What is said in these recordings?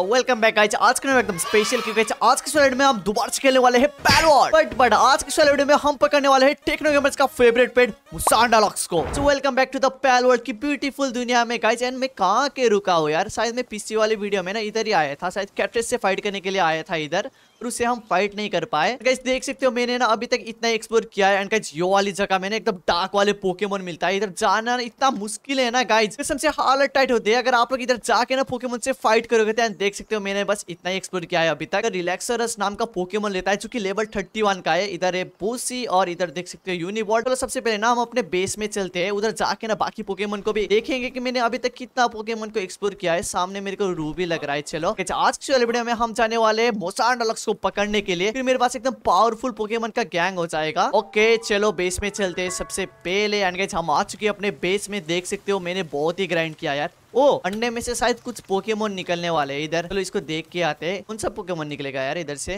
Welcome back guys. आज के एकदम स्पेशल क्योंकि आज के वीडियो में हम दोबारा से खेलने वाले हैं पैलवर्ल्ड बट आज के वीडियो में हम पकड़ने वाले हैं टेक्नो गेमर्स का फेवरेट पेट मुसांडा लक्स को। So welcome back to the Palworld की ब्यूटीफुल दुनिया में गाइस। एंड मैं कहां के रुका हूं यार, शायद मैं पिछली वाली वीडियो में ना इधर ही आया था, शायद कैक्टस से फाइट करने के लिए आया था इधर, और उससे हम फाइट नहीं कर पाए। गाइस देख सकते हो मैंने ना अभी तक इतना एक्सप्लोर किया है। एंड गाइस यो वाली जगह मैंने एकदम डार्क वाले पोकेमोन मिलता है, इधर जाना इतना मुश्किल है ना गाइस, कसम से हालत टाइट होती है अगर आप लोग इधर जाके ना पोकेमोन से फाइट करोगे। तो देख सकते हो मैंने बस इतना ही एक्सप्लोर किया है अभी तक। रिलैक्सरस नाम का पोकेमोन लेता है जो कि लेवल 31 का है। इधर है बूसी और इधर देख सकते हो यूनिवॉर्ड। तो सबसे पहले ना हम अपने बेस में चलते हैं, उधर जाके ना बाकी पोकेमोन को भी देखेंगे कि मैंने अभी तक कितना पोकेमोन को एक्सप्लोर किया है। सामने मेरे को रूबी लग रहा है। चलो आज की वीडियो में हम जाने वाले मुसांडा लक्स को पकड़ने के लिए, फिर मेरे पास एकदम पावरफुल पोकेमोन का गैंग हो जाएगा। ओके चलो बेस में चलते हैं सबसे पहले। एंड गाइस हम आ चुके हैं अपने बेस में, देख सकते हो मैंने बहुत ही ग्राइंड किया यार। ओ अंडे में से शायद कुछ पोकेमोन निकलने वाले हैं इधर, चलो इसको देख के आते हैं। कौन सा पोकेमोन निकलेगा यार इधर से।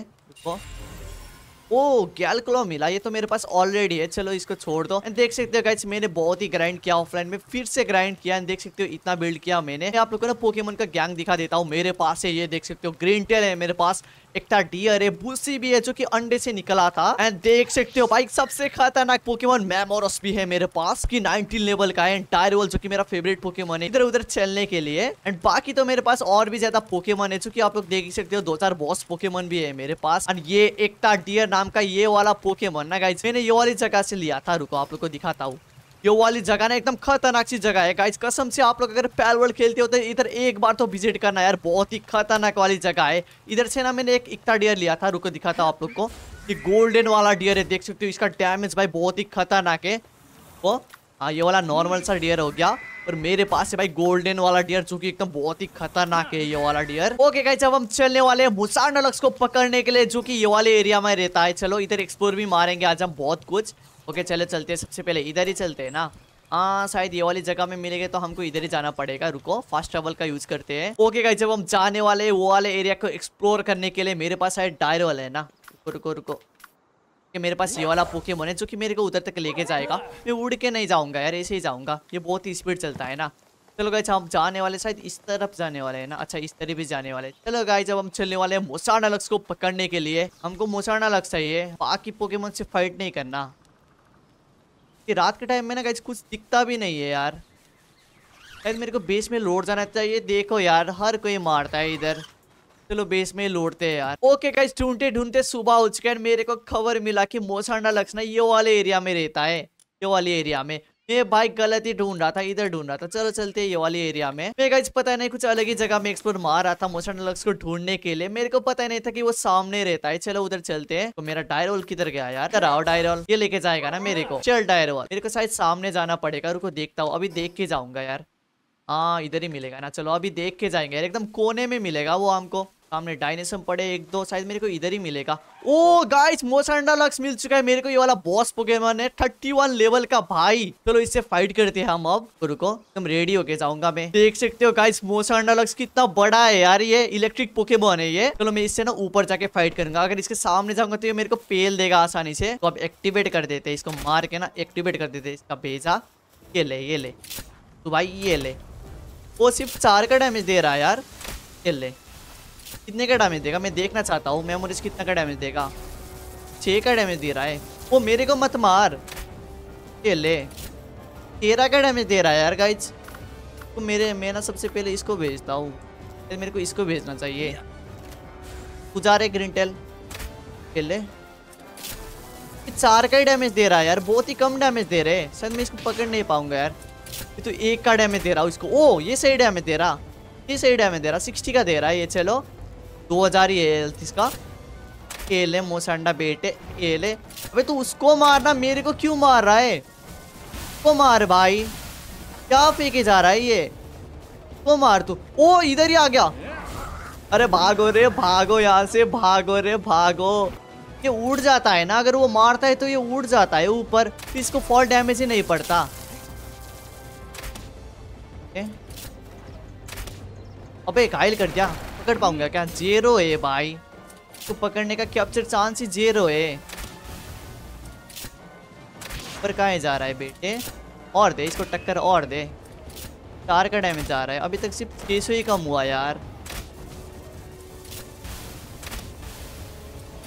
ओ गैलक्लॉ मिला, ये तो मेरे पास ऑलरेडी है, चलो इसको छोड़ दो। देख सकते हो गाइस मैंने बहुत ही ग्राइंड किया ऑफलाइन में, फिर से ग्राइंड किया। देख सकते हो इतना बिल्ड किया मैंने। आप लोगों को ना पोकेमोन का गैंग दिखा देता हूँ। मेरे पास है ये देख सकते हो ग्रीन टेल है मेरे पास, एक था डियर है, बूसी भी है जो कि अंडे से निकला था। एंड देख सकते हो भाई सबसे खतरनाक पोकेमोन मैमोरस भी है मेरे पास कि 19 लेवल का है। डायरवॉल जो कि मेरा फेवरेट पोकेमोन है इधर उधर चलने के लिए। एंड बाकी तो मेरे पास और भी ज्यादा पोकेमोन है जो कि आप लोग देख सकते हो, 2-4 बॉस पोकेमोन भी है मेरे पास। एंड ये एक था डियर नाम का ये वाला पोकेमोन ना गाइस, मैंने ये वाली जगह से लिया था। रुको आप लोग को दिखाता हूँ। ये वाली जगह ना एकदम खतरनाक सी जगह है गाइस, कसम से आप लोग अगर पैलवर्ल्ड खेलते हो तो इधर एक बार तो विजिट करना यार, बहुत ही खतरनाक वाली जगह है। इधर से ना मैंने एक इक्ता डियर लिया था, रुको दिखाता हूँ आप लोग को। ये गोल्डन वाला डियर है, देख सकते हो इसका डैमेज भाई बहुत ही खतरनाक है। वो हाँ ये वाला नॉर्मल सा डियर हो गया, और मेरे पास है भाई गोल्डन वाला डियर जो कि एकदम बहुत ही खतरनाक है ये वाला डियर। ओके गाइस अब हम चलने वाले हैं मुसांडा लक्स को पकड़ने के लिए जो कि ये वाले एरिया में रहता है। चलो इधर एक्सप्लोर भी मारेंगे आज हम बहुत कुछ। ओके चलो चलते हैं, सबसे पहले इधर ही चलते हैं ना। हाँ शायद ये वाली जगह में मिलेंगे तो हमको इधर ही जाना पड़ेगा। रुको फास्ट ट्रैवल का यूज करते हैं। ओके गाइस जब हम जाने वाले वो वाले एरिया को एक्सप्लोर करने के लिए, मेरे पास शायद डायरवॉल है ना। रुको रुको कि मेरे पास ये वाला पोकेमोन है जो कि मेरे को उधर तक लेके जाएगा। मैं उड़ के नहीं जाऊंगा यार, ऐसे ही जाऊंगा, ये बहुत ही स्पीड चलता है ना। चलो गाइस हम जाने वाले शायद इस तरफ जाने वाले हैं ना। अच्छा इस तरफ भी जाने वाले। चलो गाइस जब हम चलने वाले हैं मुसांडा लक्स को पकड़ने के लिए। हमको मुसांडा लक्स चाहिए, बाकी पोकेमोन से फाइट नहीं करना। कि रात के टाइम में ना गाइस कुछ दिखता भी नहीं है यार। शायद मेरे को बेस में लौट जाना चाहिए। देखो यार हर कोई मारता है इधर, चलो बेस में लौटते हैं यार। ओके गाइस ढूंढते ढूंढते सुबह हो चुका है। मेरे को खबर मिला कि मुसांडा लक्स ना ये वाले एरिया में रहता है, ये वाले एरिया में। मैं भाई गलत ही ढूंढ रहा था, इधर ढूंढ रहा था। चलो चलते हैं ये वाली एरिया में। मैं गाइस पता नहीं कुछ अलग ही जगह में एक्सप्लोर मार रहा था मुसांडा लक्स को ढूंढने के लिए, मेरे को पता नहीं था कि वो सामने रहता है। चलो उधर चलते हैं। तो मेरा डायरवॉल किधर गया यार, इधर आओ डायरवॉल, ये लेके जाएगा ना मेरे को। चल डायरवॉल मेरे को शायद सामने जाना पड़ेगा, रुको देखता हूँ, अभी देख के जाऊंगा यार। हाँ इधर ही मिलेगा ना, चलो अभी देख के जाएंगे यार, एकदम कोने में मिलेगा वो हमको। सामने डायनेसम पड़े 1-2, शायद मेरे को इधर ही मिलेगा। ओ गाइस मुसांडा लक्स मिल चुका है मेरे को, ये वाला बॉस पोकेमोन है 31 लेवल का भाई। चलो इससे फाइट करते हैं हम अब। रुको तुम रेडी होके जाऊंगा मैं। देख सकते हो गाइस मुसांडा लक्स कितना बड़ा है यार, ये इलेक्ट्रिक पोकेमोन है ये। चलो मैं इससे ना ऊपर जाके फाइट करूंगा, अगर इसके सामने जाऊंगा तो ये मेरे को पेल देगा आसानी से। तो अब एक्टिवेट कर देते हैं इसको, मार के ना एक्टिवेट कर देते इसका भेजा। ये ले तो भाई ये ले, वो सिर्फ 4 का डैमेज दे रहा है यार। ये ले कितने का डैमेज देगा मैं देखना चाहता हूँ, मेमोरीज कितना का डैमेज देगा। 6 का डैमेज दे रहा है वो, मेरे को मत मार। ये ले 13 का डैमेज दे रहा है यार गाइज। तो मैं ना सबसे पहले इसको भेजता हूँ, मेरे को इसको भेजना चाहिए। गुजारे ग्रीन टेल, ये ले 4 का ही डैमेज दे रहा है यार, बहुत ही कम डैमेज दे रहे हैं। शायद मैं इसको पकड़ नहीं पाऊंगा यार। ये तो 1 का डैमेज दे रहा हूँ इसको। ओ ये सही डैमेज दे रहा, ये सही डैमेज दे रहा, 60 का दे रहा है ये। चलो 2000 ही है हेल्थ इसका। ये ले मुसांडा बेटे, ये ले। अबे तू उसको मारना, मेरे को क्यों मार रहा है? वो मार भाई, क्या फेंके जा रहा है ये, वो मार तू। ओ इधर ही आ गया। अरे भागो रे भागो, यहाँ से भागो रे भागो। ये उड़ जाता है ना, अगर वो मारता है तो ये उड़ जाता है ऊपर, फिर इसको फॉल डैमेज ही नहीं पड़ता। अबे घायल कर दिया, पकड़ पाऊंगा क्या? 0 है भाई, तो पकड़ने का कैप्चर चांस ही 0 है। पर कहाँ जा रहा है बेटे, और दे इसको टक्कर और दे। 4 का डैमेज आ रहा है, अभी तक सिर्फ 600 ही कम हुआ यार।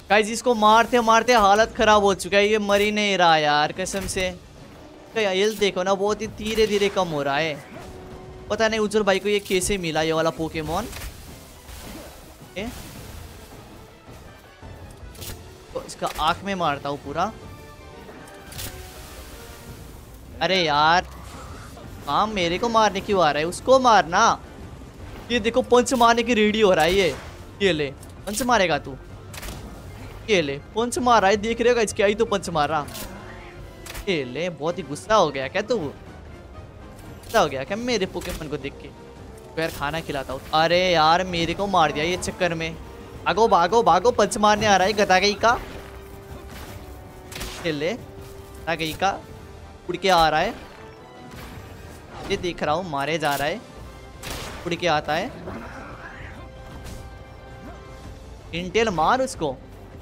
गाइस इसको मारते मारते हालत खराब हो चुका है, ये मर ही नहीं रहा यार कसम से। तो ये देखो ना बहुत ही धीरे धीरे कम हो रहा है। पता नहीं उज्जवल भाई को ये कैसे मिला ये वाला पोकेमोन। तो इसका आंख में मारता हूँ पूरा। अरे यार हाँ मेरे को मारने क्यों आ रहा है, उसको मारना। ये देखो पंच मारने की रेडी हो रहा है ये ले पंच मारेगा तू। ये ले पंच मार रहा है, देख रहे हो क्या ही तो पंच मार रहा। ये ले बहुत ही गुस्सा हो गया क्या तू, गुस्सा हो गया क्या मेरे पोकेमोन को देख के। यार खाना खिलाता हूँ। अरे यार मेरे को मार दिया ये चक्कर में। भागो भागो भागो, पंच मारने आ रहा है गधा गई का। ये ले गधा गई का उड़ के आ रहा है, ये देख रहा हूँ मारे जा रहा है, उड़ के आता है। इंटेल मार उसको,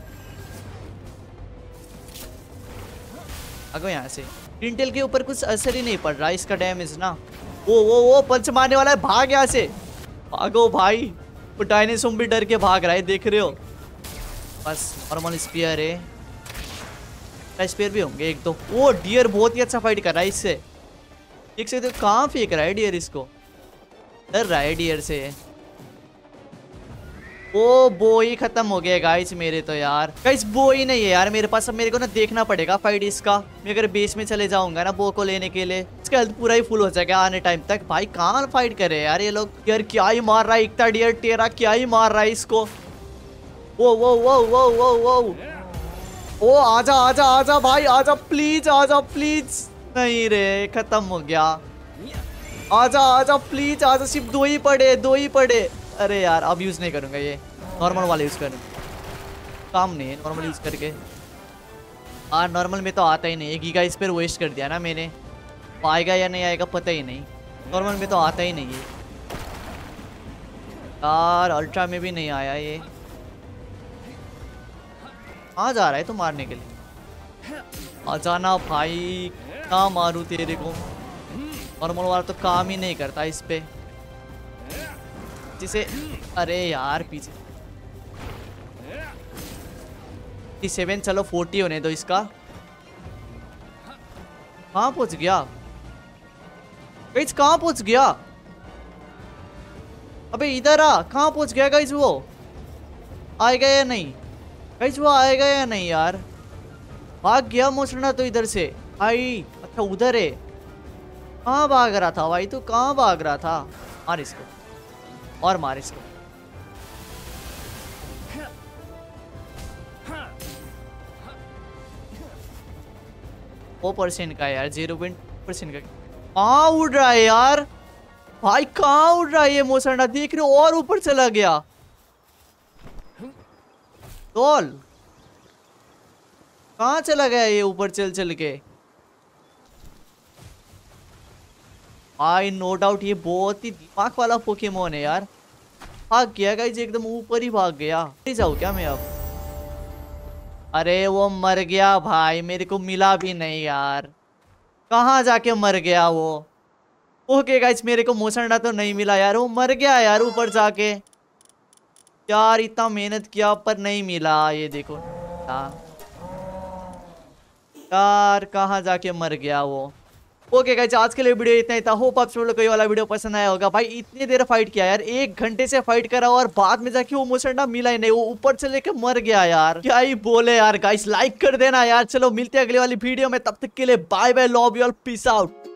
अगो यहाँ से। इंटेल के ऊपर कुछ असर ही नहीं पड़ रहा इसका डैमेज ना। वो पंच मारने वाला है, भाग यहाँ से भागो भाई। वो डायनासोर भी डर के भाग रहा है देख रहे हो। बस नॉर्मल स्पीयर है, स्पीयर भी होंगे एक दो। वो डियर बहुत ही अच्छा फाइट कर रहा है इससे, एक से तो कहाँ फेंक रहा है डियर, इसको डर रहा है डियर से। ओ बो ही खत्म हो गया गाइस मेरे तो यार। गाइस बो ही नहीं है यार मेरे पास, अब मेरे को ना देखना पड़ेगा फाइट इसका। मैं अगर बेस में चले जाऊंगा ना बो को लेने के लिए, इसका हेल्थ पूरा ही फुल हो जाएगा आने टाइम तक। भाई कहाँ फाइट करे यार ये लोग। यार क्या ही मार रहा है इतना डियर टेरा, क्या ही मार रहा है इसको। वो वो वो वो वो वो ओ आजा आजा आजा भाई आजा प्लीज, आजा प्लीज। नहीं रे खत्म हो गया, आजा आजा प्लीज आजा, सिर्फ दो ही पड़े। अरे यार अब यूज नहीं करूंगा, ये नॉर्मल वाले यूज करूंगा, काम नहीं है नॉर्मल यूज करके। हाँ नॉर्मल में तो आता ही नहीं है, गीगा इस पर वेस्ट कर दिया ना मैंने। आएगा या नहीं आएगा पता ही नहीं, नॉर्मल में तो आता ही नहीं है यार। अल्ट्रा में भी नहीं आया ये। कहाँ जा रहा है तू मारने के लिए, आ जाना भाई। कहाँ मारूं तेरे को, नॉर्मल वाला तो काम ही नहीं करता इस पे जिसे। अरे यार पीछे 57, चलो 40 होने दो इसका। कहाँ पहुंच गया गाइस, कहाँ पहुंच गया। अबे इधर आ, कहाँ पहुंच गया गाइस। वो आएगा या नहीं गाइस, वो आएगा या नहीं यार। भाग गया मोचना तो इधर से भाई। अच्छा उधर है, कहाँ भाग रहा था भाई तू, कहाँ भाग रहा था। मार इसको और मार इसको। वो % का यार, 0% का। कहाँ उड़ रहा है यार भाई, कहाँ उड़ रहा है ये मोसंडा, देख रहे हो और ऊपर चला गया। तोल कहाँ चला गया ये ऊपर चल चल के। भाई नो डाउट ये बहुत ही दिमाग वाला पोकेमोन है यार। भाग गया गाइस, एकदम ऊपर ही भाग गया। जाऊँ क्या मैं अब। अरे वो मर गया भाई, मेरे को मिला भी नहीं यार। कहाँ जाके मर गया वो। ओके गाइस मेरे को मोसंडा तो नहीं मिला यार, वो मर गया यार ऊपर जाके। यार इतना मेहनत किया पर नहीं मिला, ये देखो यार कहाँ जाके मर गया वो। ओके गाइस आज के लिए वीडियो इतना ही था। होप आप सब लोग को ये वाला वीडियो पसंद आया होगा। भाई इतनी देर फाइट किया यार, 1 घंटे से फाइट करा और बाद में जाके वो मोसंडा मिला ही नहीं, वो ऊपर से लेके मर गया यार। क्या ही बोले यार। गाइस लाइक कर देना यार। चलो मिलते हैं अगली वाली वीडियो में, तब तक के लिए bye bye, love you all, peace out.